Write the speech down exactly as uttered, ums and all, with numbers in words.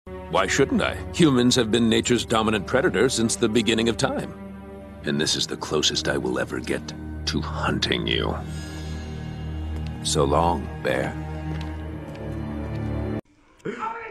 Why shouldn't I? Humans have been nature's dominant predator since the beginning of time. And this is the closest I will ever get to hunting you. So long, bear.